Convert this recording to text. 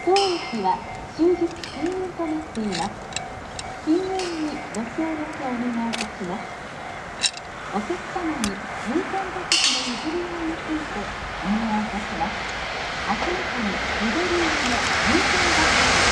当駅は終日禁煙となっています。禁煙にご協力をお願いいたします。お客様に優先座席の譲り合いについてお願いいたします。明らかに緑色の優先座席